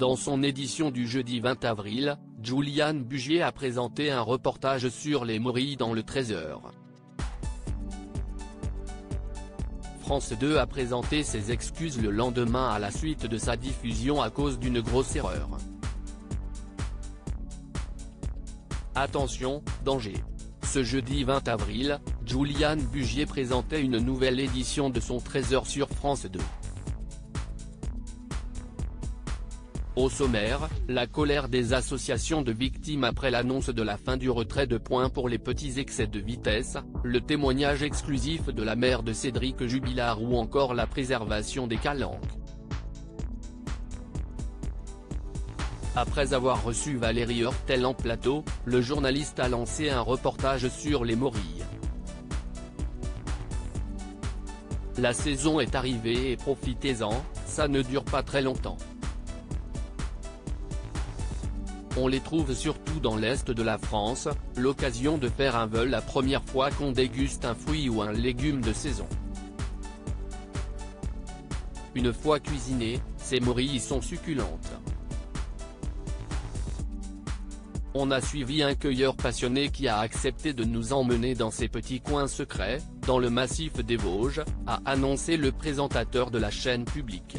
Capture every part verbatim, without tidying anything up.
Dans son édition du jeudi vingt avril, Juliane Bugier a présenté un reportage sur les morilles dans le treize heures. France deux a présenté ses excuses le lendemain à la suite de sa diffusion à cause d'une grosse erreur. Attention, danger. Ce jeudi vingt avril, Juliane Bugier présentait une nouvelle édition de son treize heures sur France deux. Au sommaire, la colère des associations de victimes après l'annonce de la fin du retrait de points pour les petits excès de vitesse, le témoignage exclusif de la mère de Cédric Jubilard ou encore la préservation des calanques. Après avoir reçu Valérie Hortel en plateau, le journaliste a lancé un reportage sur les morilles. La saison est arrivée et profitez-en, ça ne dure pas très longtemps. On les trouve surtout dans l'est de la France, l'occasion de faire un vol la première fois qu'on déguste un fruit ou un légume de saison. Une fois cuisinées, ces morilles sont succulentes. On a suivi un cueilleur passionné qui a accepté de nous emmener dans ses petits coins secrets, dans le massif des Vosges, a annoncé le présentateur de la chaîne publique.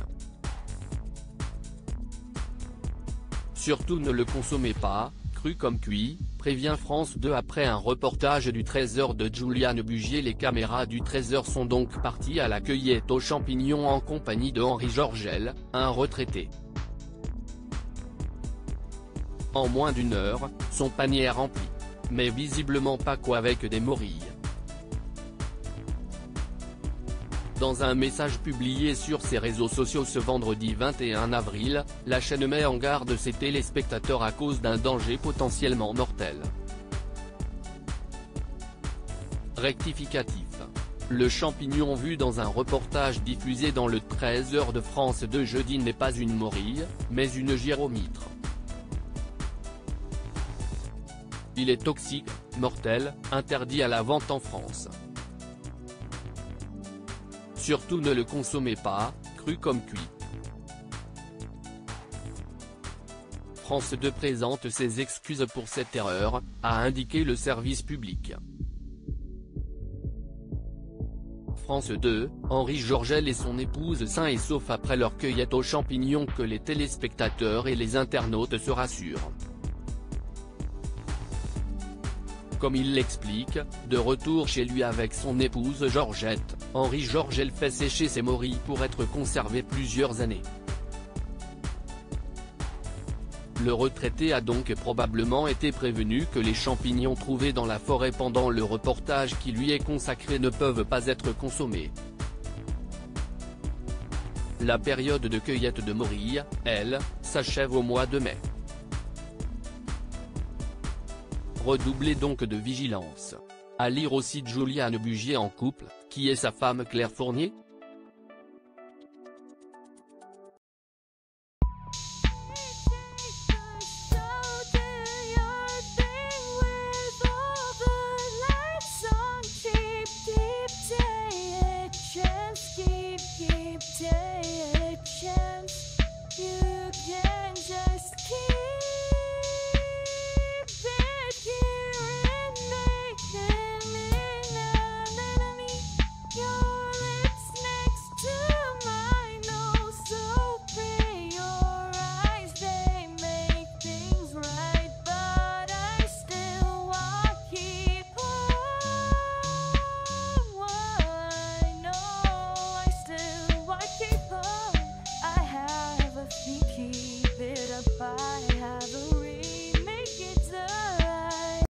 Surtout ne le consommez pas, cru comme cuit, prévient France deux après un reportage du treize heures de Juliane Bugier. Les caméras du treize heures sont donc parties à la cueillette aux champignons en compagnie de Henri Georgel, un retraité. En moins d'une heure, son panier est rempli. Mais visiblement pas qu'avec des morilles. Dans un message publié sur ses réseaux sociaux ce vendredi vingt et un avril, la chaîne met en garde ses téléspectateurs à cause d'un danger potentiellement mortel. Rectificatif. Le champignon vu dans un reportage diffusé dans le treize heures de France deux jeudi n'est pas une morille, mais une gyromitre. Il est toxique, mortel, interdit à la vente en France. Surtout ne le consommez pas, cru comme cuit. France deux présente ses excuses pour cette erreur, a indiqué le service public. France deux, Henri Georgel et son épouse sains et saufs après leur cueillette aux champignons. Que les téléspectateurs et les internautes se rassurent. Comme il l'explique, de retour chez lui avec son épouse Georgette, Henri Georgel fait sécher ses morilles pour être conservées plusieurs années. Le retraité a donc probablement été prévenu que les champignons trouvés dans la forêt pendant le reportage qui lui est consacré ne peuvent pas être consommés. La période de cueillette de morilles, elle, s'achève au mois de mai. Redoublez donc de vigilance. À lire aussi Juliane Bugier en couple, qui est sa femme Claire Fournier.